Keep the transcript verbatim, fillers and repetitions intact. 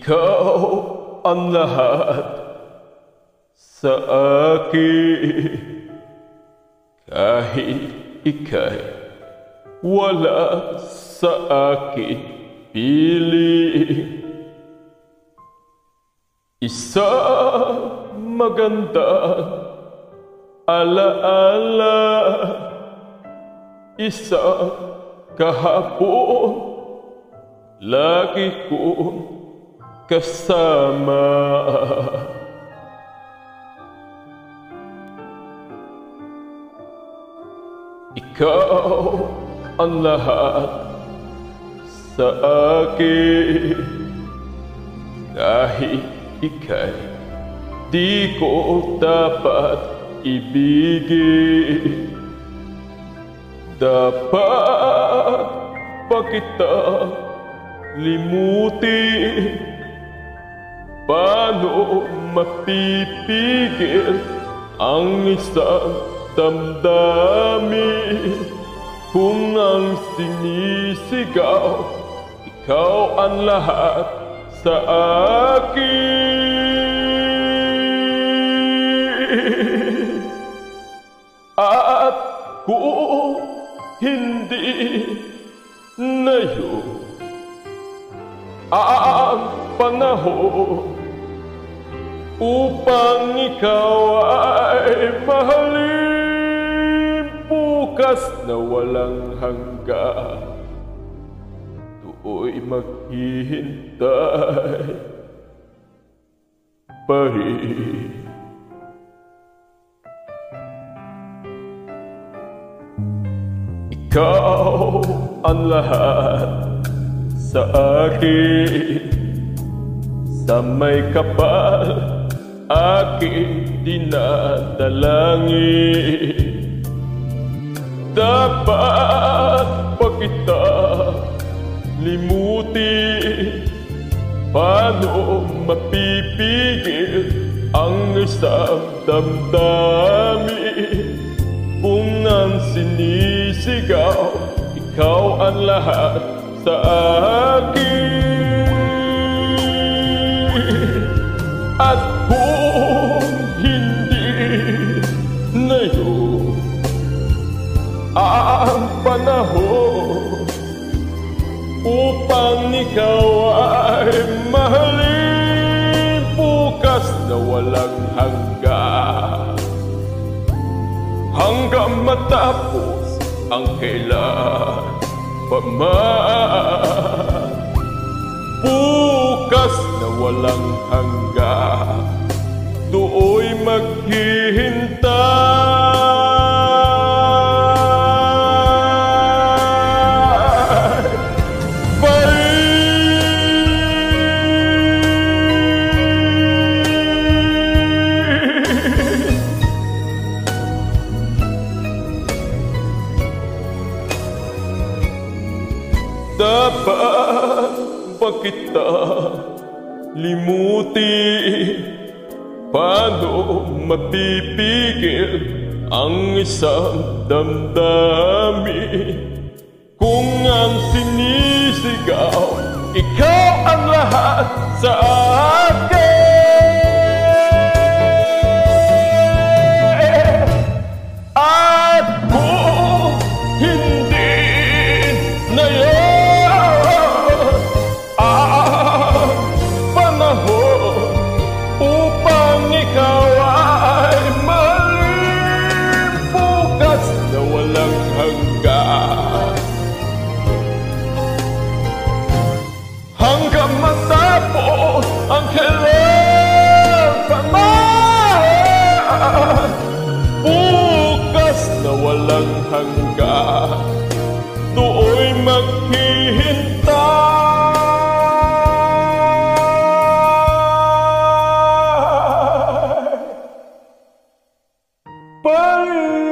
Ikaw ang lahat sa akin, kahit ika'y wala sa akin piling. Isang magandang alaala, isang kahapon lagi kong kasama. Ikaw ang lahat sa akin, kahit ika'y di ko dapat ibigin. Dapat pa kita limutin? Paano mapipigil ang isang damdamin kung ang sinisigaw ikaw ang lahat sa akin? At kung hindi na yun ang panahon upang ikaw ay mahalin, bukas na walang hanggan, do'y maghihintay pa rin. Ikaw ang lahat sa akin, sa may kapal aking dinadalangin. Dapat pa kita limutin? Paano mapipigil ang isang damdamin kung ang sinisigaw ikaw ang lahat sa akin? At kung hindi na yun ang panahon upang ikaw ay mahalin, bukas na walang hanggan, hanggang matapos ang kailan pa man. Bukas na walang hanggan, do'y maghihintay pa rin. Dapat pa kita limutin? Paano mapipigil ang isang damdamin kung ang sinisigaw ikaw ang lahat sa akin? At kung hindi na yun upang ikaw ay mahalin, bukas na walang hanggan, hanggang matapos ang kailan pa man. Bukas na walang hanggan, do'y maghihintay pa rin.